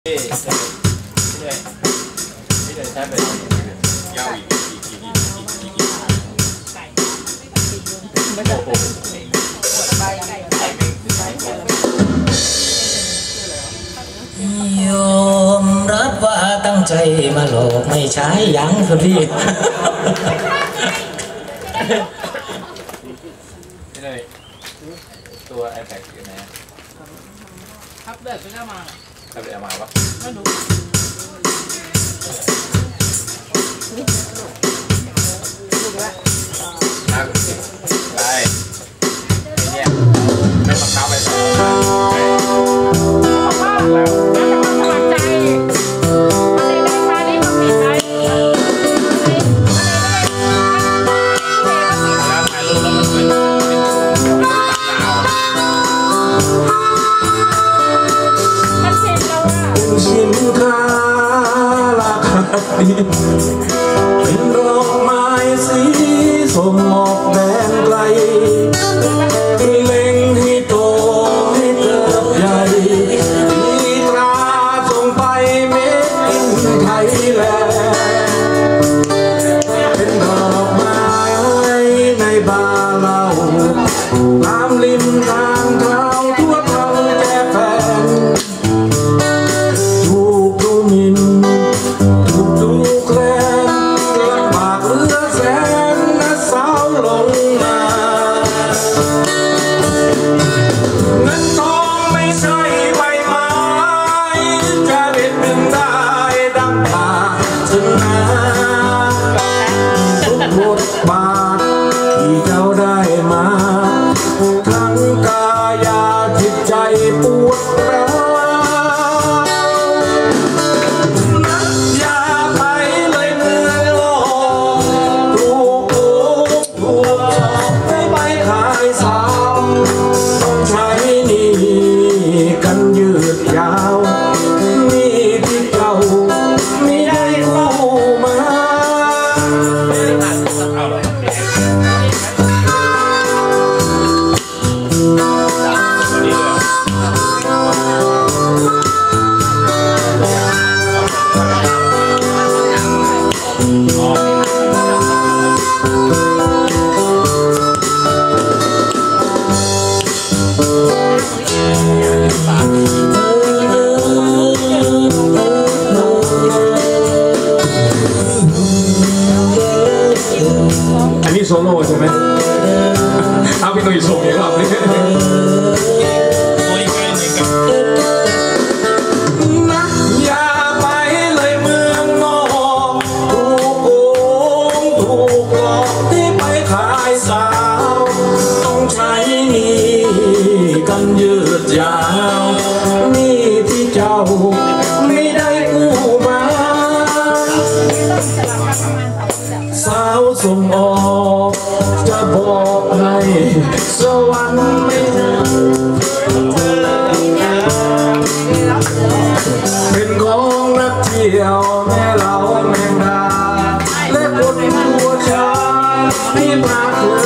เลยใช้ไปยาวอีกโยมรับว่าตั้งใจมาหลอกไม่ใช้ยังคนพี่นี่เลยตัว iPad อยู่ไหนครับเด็กไปเอามาครับเด็กเอามาวะไม่รู้ไปเนี่ยไม่บังคับไปแล้วสินค้าราคาดีเป็นดอกไม้สีส้มออกแดนไกลเล็งให้โตให้เติบใหญ่มีตราส่งไปเม็ดอินไทยแลนด์เป็นดอกไม้ในบ้านเราตามริมทางเท้าทั่วทั้งแก่แผ่นถูกดูหมิ่นถูกดูแคลนลำบากเหลือแสนนะสาวลงมาเงินทองไม่ใช่ใบไม้จะเด็ดดึงได้ดังป่าถึงนาทุกบทบาทที่เจ้าได้มาทั้งกายาจิตใจปวดร้าวอย่าไปเลยเมืองโลกถูกโกงถูกหลอกให้ไปขายซ้ำต้องใช้หนี้กันยืดยาวหนี้ที่เก่าไม่ได้กู้มาอันนี้โซโล่ใช่ไหมเอาพี่หนุ่ยส่งอีกรอบนึงอย่าไปเลยเมืองนอกถูกโกงถูกหลอกที่ไปขายสาวต้องใช้หนี้กันยืดยาวหนี้ที่เจ้าไม่ได้กู้มาสาวส่งออกจะบอกให้สวรรค์ไม่ถึงเป็นของนักเที่ยวแม่เราแมงดาและคนหัวชาที่มาคุ